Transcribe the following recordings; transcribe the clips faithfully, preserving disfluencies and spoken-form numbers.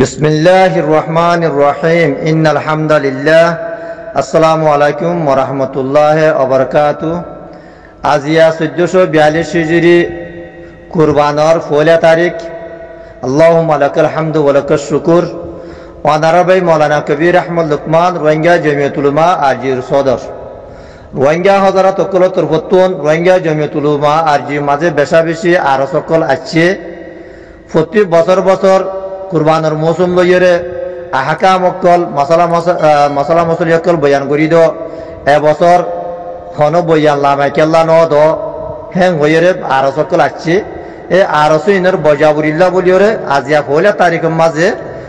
বিসমিল্লাহির রহমানির রহিম ইন্নাল হামদালিল্লাহ আসসালামু আলাইকুম ওয়া রাহমাতুল্লাহি ওয়া বারাকাতুহু। আজিয়া চৌদ্দশো বিয়াল্লিশ হিজরি কুরবানর পয়লা তারিখ। আল্লাহুম্মা লাকাল হামদু ওয়া লাকাশ শুকুর। অনারাবাই মৌলানা কবির আহমদ লুকমান রোহিঙ্গা জমিয়তুল উলামা আজির সদর রোহিঙ্গা হযরত অকল তরফতুন রোহিঙ্গা জমিয়তুল উলামা আজি মাঝে বেশা বেশি আর সকল আছে প্রতি বছর বছর কুরবানের মৌসুম লইরে আহকাম অকল মশলা মশলা মশলি অকল বয়ান করি দ এবছর হন বয়ান লামাই কেল্লা ন দ হ্যাং হইরে আর সকল আছে এ আরস ইনের বজাবুরিল্লা বলিওরে আজিয়া পয়লা তারিখের মাঝে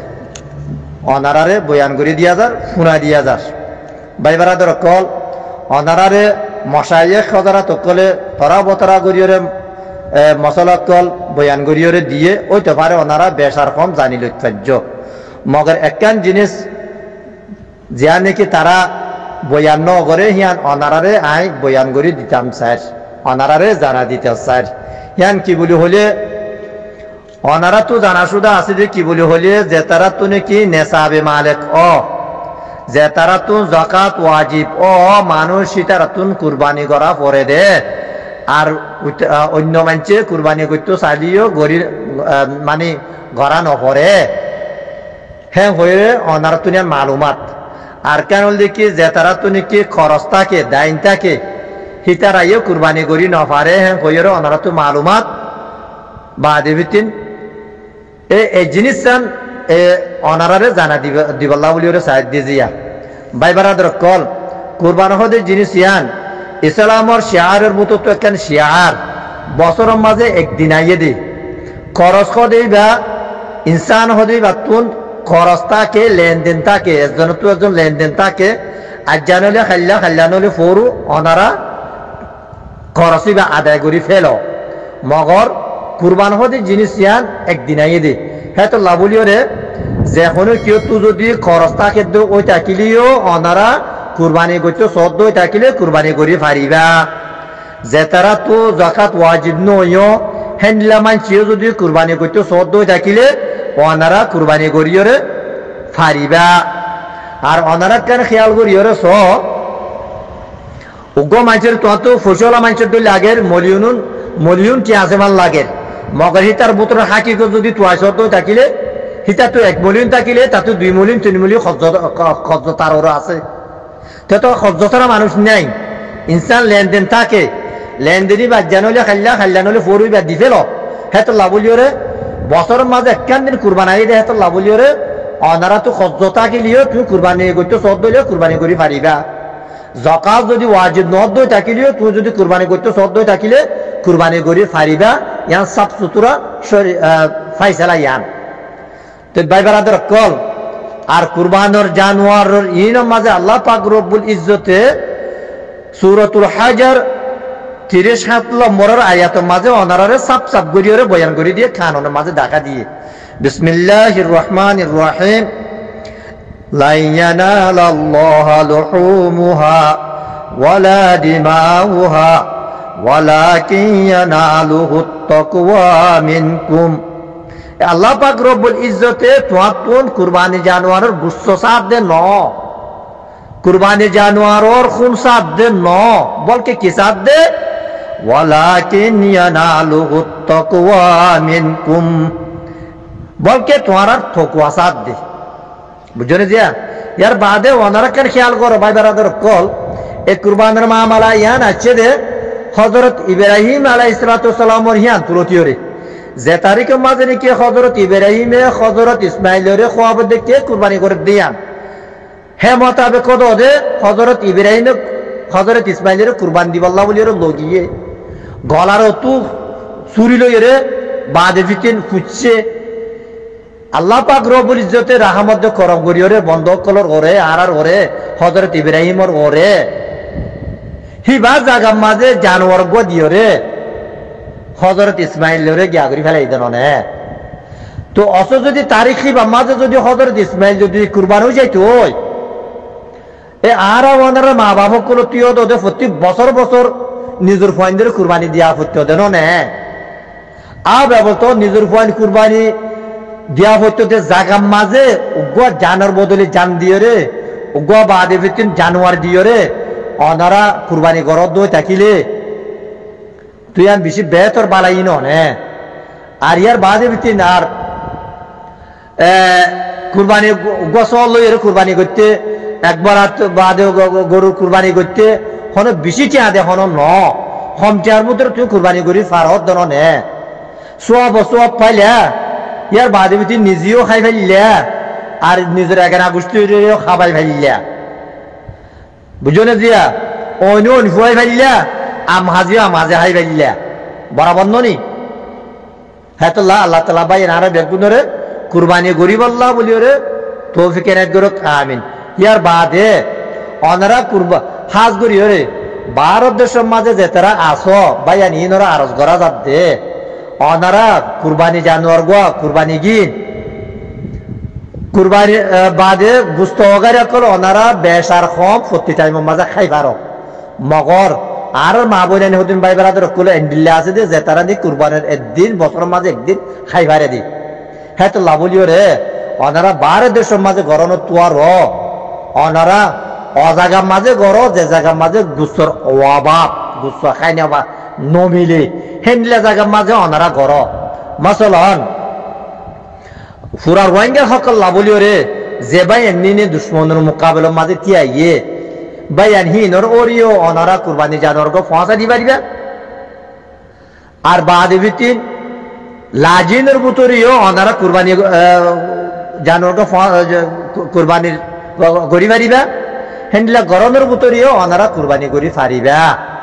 অনারারে বয়ান করে দিয়া যার শুনা দিয়া যার ভাই বারাদর কল অনারারে মশাইয়েক হযরত অকলে তরা বতরা করিওরে মশলা কল বয়ান করিওরে দিয়ে ওইতে পারে ওনারা বেশার কম জানি লইতার্য মগর একখান জিনিস যা নাকি তারা বয়ান ন করে হিয়ান অনারারে আই বয়ান করে দিতাম স্যার অনারারে জানা দিতে স্যার হিয়ান কি বলি হলে অনারা তো জানা শুধু আছে যে কি বলি হলে যে তারা তো নাকি নেশাবে মালিক অ যে তারা তো যাকাত ওয়াজিব অ মানুষ তারা তুন কুরবানি করা পরে দে আর অন্য মানুষে কুরবানি করতে চাইলেও গড়ি মানে গড়া নপরে হ্যাঁ হয়ে অনার তুনিয়া মালুমাত আর কেন দেখি যে তারা তো নাকি খরচ থাকে দাইন থাকে হিতারাইও কুরবানি করি নপারে হ্যাঁ হয়ে অনারা তো মালুমাত বা দেবিতিন এই জিনিস এ অনারারে জানা দিব দিবল্লা বলি ওরে সাহায্য দিয়া ভাই বারাদর কল কুরবান হদে জিনিস ইয়ান ইসলামর শিয়ারের মতো তো একখান শিয়ার বছরের মাঝে একদিন আইয়ে দে খরচ হদেই বা ইনসান হদেই বা তুন খরচ থাকে লেনদেন থাকে একজন তো একজন লেনদেন থাকে আর জানলে খাল্লা খাল্লা নলে ফরু অনারা খরচই বা আদায় করি ফেল মগর কুরবান হদে জিনিস ইয়ান একদিন আইয়ে দে হ্যাঁ তো লাভলিওরে যে কোনো কেউ তো যদি খরচ থাকে ওই থাকিলেও অনারা কুরবানি করতে সদ্য থাকিলে কুরবানি করি পারিবা যে তারা তো যাকাত ওয়াজিব নয় হ্যান্ডলা মানছিও যদি কুরবানি করতে সদ্য থাকিলে অনারা কুরবানি করিওরে পারিবা আর অনারা কেন খেয়াল করিওরে স উগ্র মানুষের তো তো ফসলা মানুষের তো লাগের মলিয়ন মলিয়ন কি আছে মাল লাগের মগর হিতার বুতর হাকিক যদি তোয়া সদ্য থাকিলে হিতা তো এক মলিয়ন থাকিলে তাতে দুই মলিয়ন তিন মলিয়ন খরচ তার ওরা আছে তো খরচরা মানুষ নাই ইনসান লেনদেন থাকে লেনদেনই বা জানলে খাল্লা খাল্লা নলে ফরুই বা দি ফেল হ্যাঁ তো লাভলিওরে বছরের মাঝে একখান দিন কুরবানি দে হ্যাঁ তো লাভলিওরে অনারা তো খরচ থাকিলেও তুমি কুরবানি করতে সদ দিলেও কুরবানি করি পারিবা যাকাত যদি ওয়াজিব নদ দই থাকিলেও তুমি যদি কুরবানি করতে সদ দই থাকিলে কুরবানি করি পারিবা ইয়ান সাফ সুতরা ফাইসালা ইয়ান তো ভাই বারাদর কল আর কুরবানোর জানোয়ারের ইন মাঝে আল্লাহ পাক রব্বুল ইজ্জতে সূরাতুল হাজার তিরিশ নম্বরের আয়াতের মাঝে অনারারে সাপ সাপ গরিয়রে বয়ান করে দিয়ে খানের মাঝে দেখা দিয়ে বিসমিল্লাহির রহমানির রহিম লা ইয়ানালাল্লাহু লুহুমুহা ওয়ালা দিমাউহা ওয়ালাকিন ইয়ানালুহুত তাকওয়া মিনকুম। আল্লাহ পাক রব্বুল ইজ্জতে তোয়াতুন কুরবানি জানোয়ারের গুচ্ছ সাপ দে ন কুরবানি জানোয়ারের খুন সাপ দে ন বলকে কি সাপ দে ওয়ালাকিন ইয়ানালুহুত তাকওয়া মিনকুম বলকে তোমার তাকওয়া সাপ দে বুঝনে জিয়া ইয়ার বাদে ওনারা কেন খেয়াল করো ভাই বারাদর কল এই কুরবানের মামলা ইয়ান আছে দে হযরত ইব্রাহিম আলাইহিস সালাতু সালামের হিয়ান তুরতিয়রে যে তারিখের মাঝে নাকি হযরত ইব্রাহিমে হযরত ইসমাইলের খোয়াব দেখে কুরবানি করে দিয়ান হে মোতাবেক কত দে হযরত ইব্রাহিম হযরত ইসমাইলের কুরবানি দিবাল্লাহ বলির লগিয়ে গলার তু চুরি লইরে বাদে ফিতেন ফুচছে আল্লাহ পাক রব্বুল ইজ্জতে রাহমত করম করিওরে বন্ধ কলর ওরে আর আর ওরে হযরত ইব্রাহিমর ওরে হিবা জায়গা মাঝে জানোয়ার গো দিওরে হযরত ইসমাইলের গিয়া করি ফেলাই দেন নে তো অস যদি তারিখি বা মাঝে যদি হযরত ইসমাইল যদি কুরবান হয়ে যাইতো ওই এ আর ওনার মা বাবা গুলো তুইও তোদের প্রতি বছর বছর নিজের ফাইনদের কুরবানি দিয়া করতে দেন নে আ ব্যবস্থা নিজের ফাইন কুরবানি দিয়া হইতে জাগাম মাঝে উগ্র জানের বদলে জান দিয়ে রে উগ্র বাদে ভিতরে জানোয়ার দিয়ে রে অনারা কুরবানি গরত দই থাকিলে তুই আর বেশি বেতর বালাই নে আর ইয়ার বাদে ভিতরে আর কুরবানি গোসল লইয়ের কুরবানি করতে একবার বাদে গরুর কুরবানি করতে হন বেশি টিয়া দে হন ন হম টিয়ার মধ্যে তুই কুরবানি করি ফারত দন নে সব সব পাইলা ইয়ার বাদে ভিতরে নিজেও খাই ফেললা আর নিজের এগারো আগস্টেও খাবাই ফেললা বুঝো না জিয়া অন্য ফুয়াই ফেললা আম হাজিও মাঝে হাই ফেললা বরাবর নি হ্যাঁ তো আল্লাহ তালা ভাই এনারা বেগুনরে কুরবানি গরিব আল্লাহ বলিও রে তৌফিক এনায়ত করুক আমিন ইয়ার বাদে অনারা কুরবা হাজ করিও রে ভারত দেশের মাঝে যে তারা আসো ভাইয়া নিনরা আরজ করা যাত দে অনারা কুরবানি জানোয়ার গো কুরবানি গিন কুরবানি বাদে গুস্ত অগারে কল অনারা বেসার কম প্রতি টাইমের মাঝে খাই পারো মগর আর মা বোন হদিন ভাই বেড়াদের কুলে এন্ডিল্লা আছে দে যে তারা দি কুরবানের একদিন বছরের মাঝে একদিন খাই পারে দি হ্যাঁ তো লাভলিও রে অনারা বারো দেশের মাঝে গরনো তুয়ার অনারা অজাগার মাঝে গর যে জায়গার মাঝে গুস্তর অভাব গুস্ত খাই নেওয়া নমিলে হেন্ডিলা জায়গার মাঝে অনারা গর মাসলন ফুরার ওয়াইঙ্গের সকল লাভলিও রে যে ভাই এমনি দুশ্মনের মোকাবেলার মাঝে তিয়াইয়ে ভাই হিনর ওরিও অনারা কুরবানি জানোয়ার গো ফসা দি পারিবা আর বাদে ভিতিন লাজিনের বুতরিও অনারা কুরবানি জানোয়ার গো কুরবানির গড়ি পারিবা হেন্ডিলা গরমের বুতরিও অনারা কুরবানি করি পারিবা।